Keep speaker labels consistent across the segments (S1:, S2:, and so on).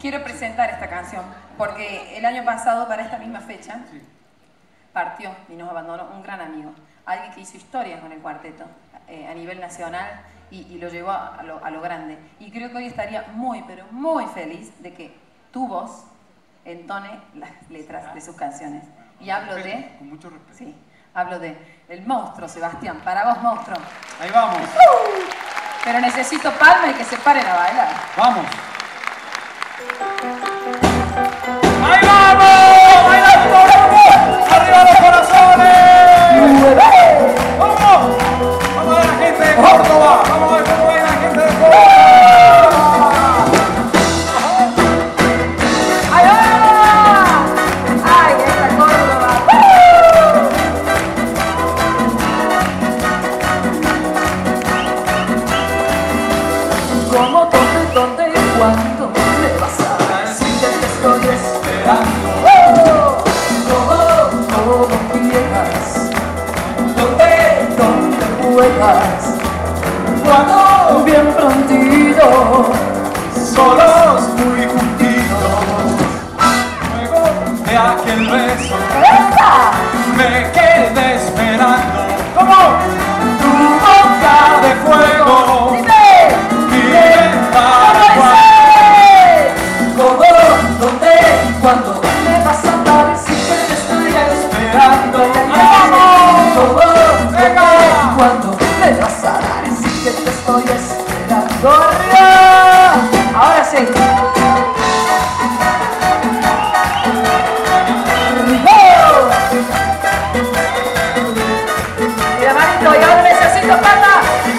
S1: quiero presentar esta canción porque el año pasado, para esta misma fecha, partió y nos abandonó un gran amigo, alguien que hizo historia con el cuarteto a nivel nacional y lo llevó a lo grande. Y creo que hoy estaría muy, pero muy feliz de que tu voz entone las letras de sus canciones. Y hablo de...
S2: Con mucho respeto.
S1: Sí, hablo de el monstruo, Sebastián. Para vos, monstruo.
S2: Ahí vamos.
S1: Pero necesito palma y que se paren a bailar.
S2: Vamos. ¡Ahí vamos! ¡Bailando, vamos! ¡Arriba los corazones! ¡Vamos! ¡Vamos a ver la gente de Córdoba! ¡Vamos a ver cómo baila la gente de Córdoba!
S1: ¡Ahí va! ¡Ay, esta Córdoba!
S3: ¿Cómo, dónde y cuándo me vas a decir que te estoy esperando? ¿Cómo llegas? ¿Dónde juegas? ¿Cuándo? Bien prontito, solos muy juntitos.
S2: Luego de aquel beso me quedé esperando.
S3: ¿Cómo?
S2: Tu boca de fuego.
S3: ¿Cómo, dónde, cuándo me vas a dar si que te estoy esperando? ¿Cómo, dónde, cuándo me vas a dar si que te estoy esperando? ¡Arriba! Ahora sí. Mira, manito, y ahora necesito pata.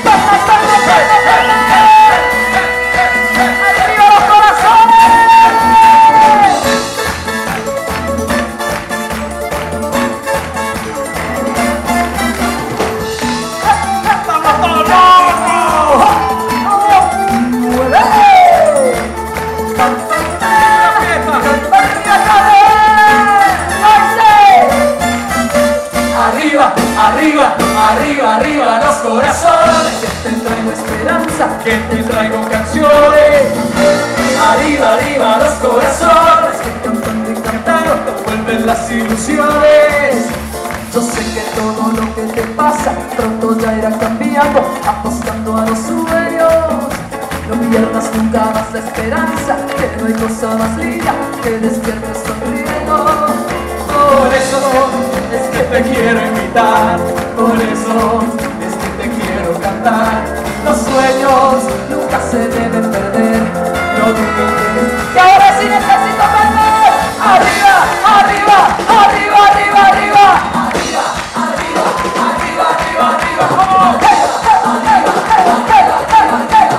S3: Arriba los corazones, que te traigo esperanza,
S2: Que te traigo canciones.
S3: arriba los corazones, que cantando y cantando te vuelven las ilusiones. Yo sé que todo lo que te pasa pronto ya irá cambiando, apostando a los sueños. No pierdas nunca más la esperanza, que no hay cosa más linda que despiertes sonriendo.
S2: Por eso es que te quiero invitar.
S3: Por eso es que te quiero cantar. Los sueños nunca se deben perder. No dudes. Y ahora sí necesito cantar. Arriba, arriba, arriba, arriba, arriba. Arriba, arriba, arriba, arriba, arriba. ¡Vamos!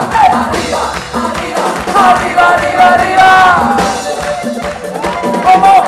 S3: Arriba, arriba, arriba, arriba. ¡Vamos!